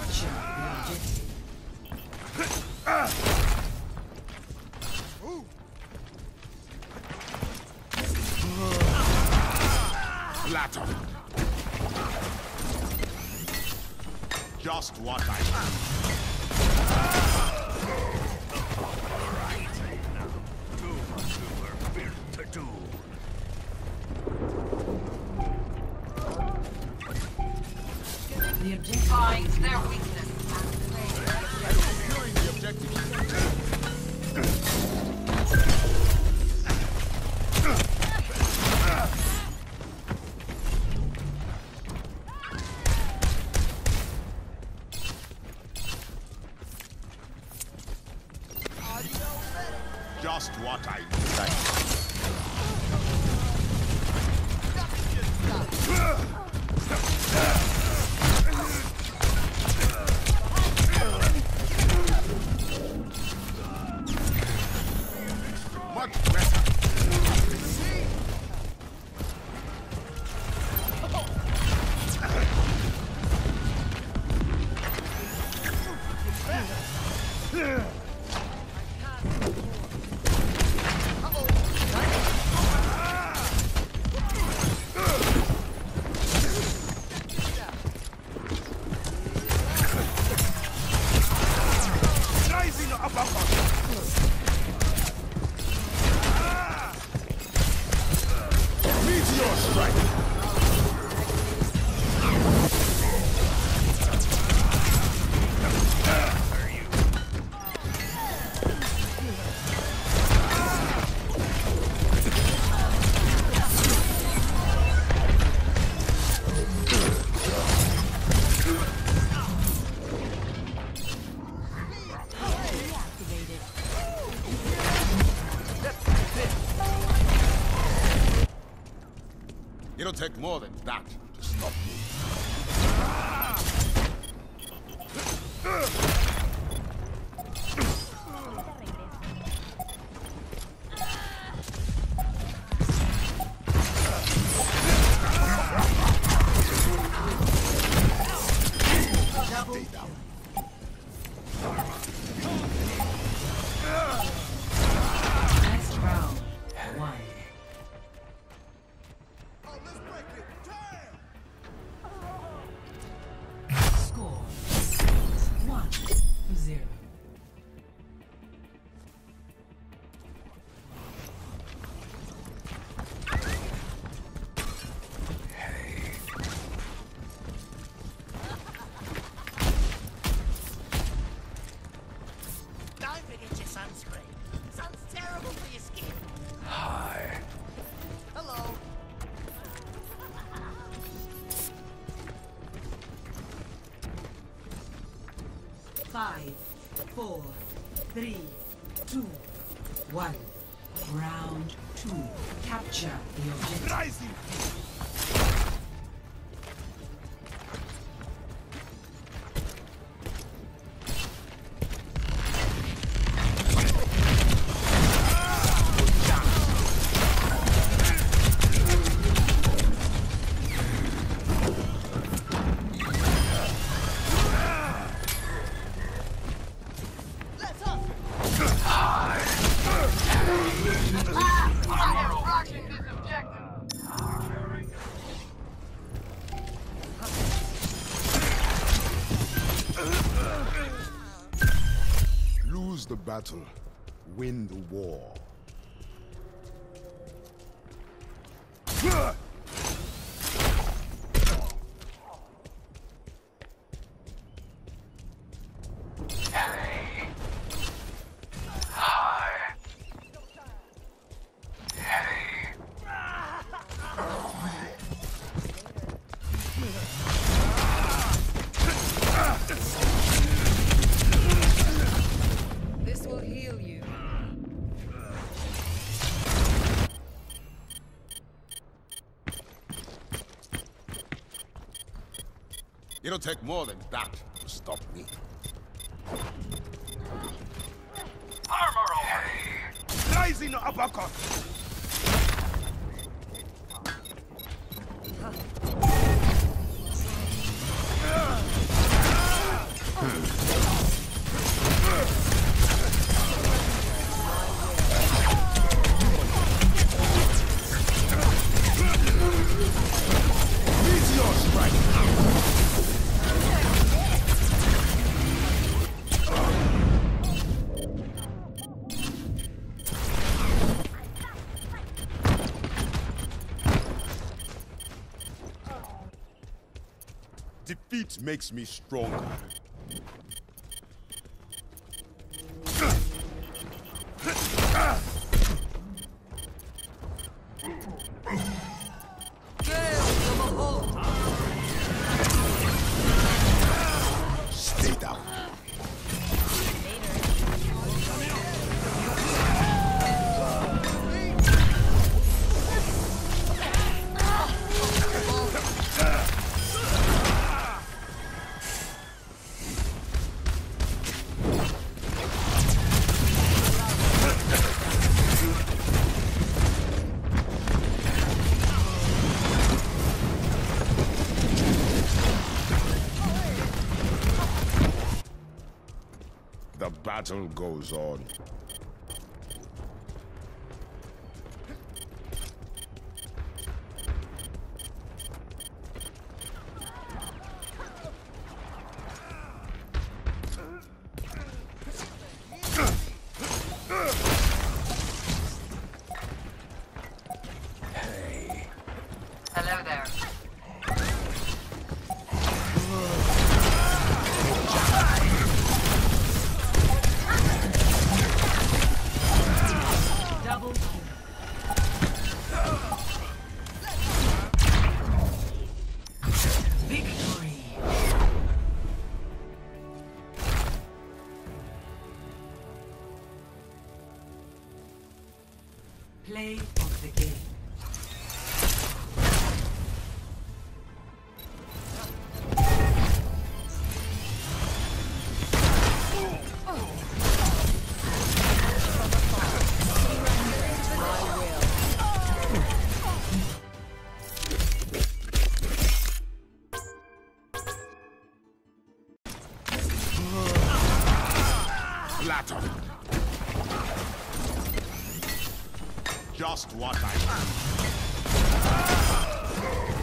Capture the objective. Flatter. Just what I want. Alright. Now, do what you were built to do. The objective finds their weakness. Securing the objective. Just what I much better. Rising uppercut. Meteor strike. It'll take more than that to stop me. Stay down. Next round. One. Score 1-0. Don't forget your sunscreen. Sun's terrible for your skin. Hi. Hello. Five, 4, 3, 2, 1. Round 2. Capture the objective. Rising. Let's up. Lose the battle, win the war. This will heal you. It'll take more than that to stop me. Armor over! Rising uppercut! Defeat makes me stronger. Stay down. The battle goes on. Hello there. Double kill. Victory. Play of the game. Flatter. Just what I want.